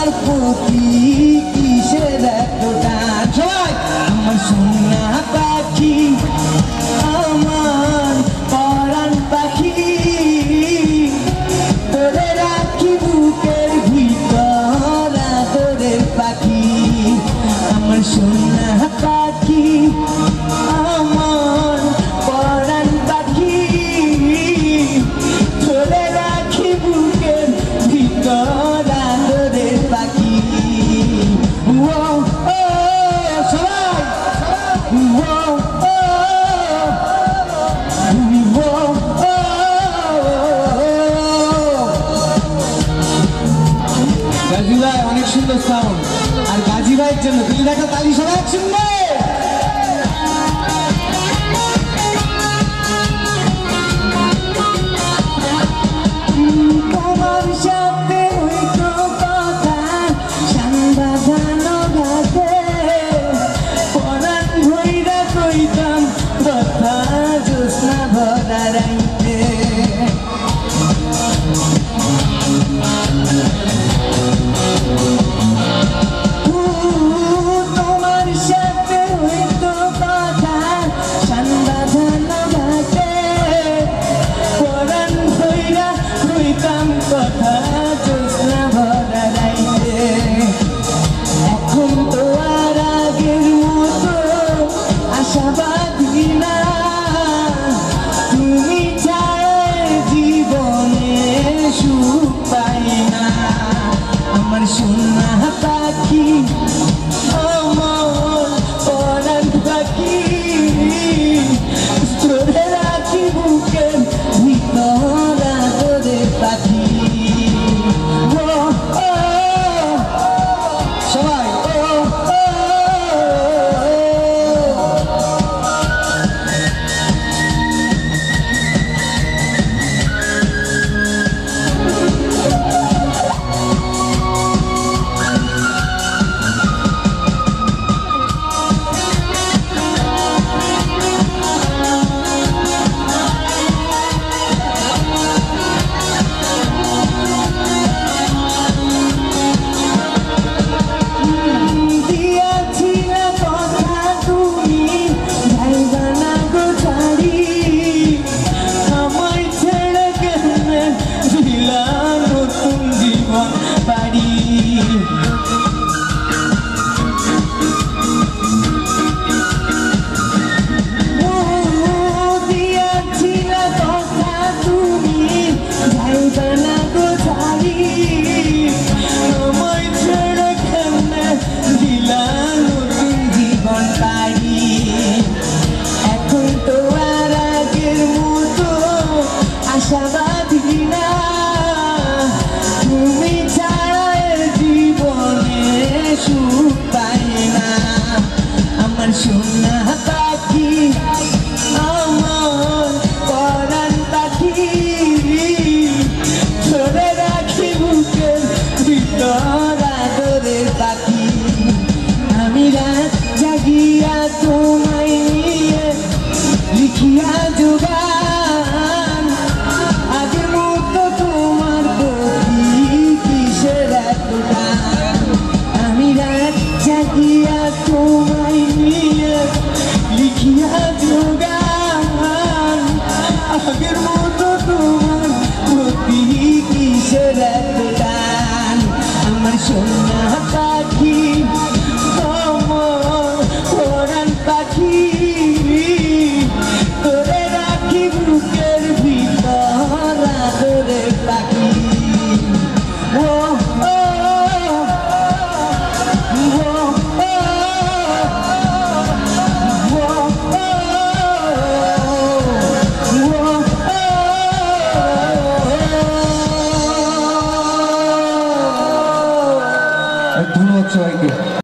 প্রতি কিসের এত টান সবাই আমার সোনা পাখি আমার পরাণ পাখি তোরে রাখি বুকের ভিতর আদরের পাখি আমার সোনা পাখি আমার পরাণ পাখি তোরে রাখি বুকের ভিতর আদরের পাখি গাজী ভাই অনেক সুন্দর সাউন্ড আর গাজী ভাইয়ের জন্য তুমি দেখা তালি সবাই একসঙ্গে তোমার সাথে হইতো কথা সাংবাদানো ঘাটে পরাণ ভইরা কইতাম কথা জ্যোৎস্না ভরা রাইতে এখন তো আর আগের মতো আশাবাদী না তুমি ছাড়া জীবনে সুখ পাই না আমার সোনা পাখি আমার পরাণ পাখি তোরে রাখি বুকের ভিতর আদরের পাখি আশাবাদী না তুমি ছাড়া জীবনে সুখ পাই না আমার সোনা পাখি আমার পরাণ পাখি ধরে রাখি বুকের ভিতর আদরের পাখি আমি রাত জাগিয়া তোমায় নিয়ে লিখিয়া যোগান আগের মতো তোমার প্রতি কিসের এত টান আমি রাত জাগিয়া তোমায় নিয়ে লিখিয়া যোগান আগের মতো তোমার প্রতি কিসের এত টান আমার সোনা পাখি আমার পরাণ পাখি তোরে রাখি বুকের ভিতর আদরের পাখি ধন্যবাদ সবাইকে।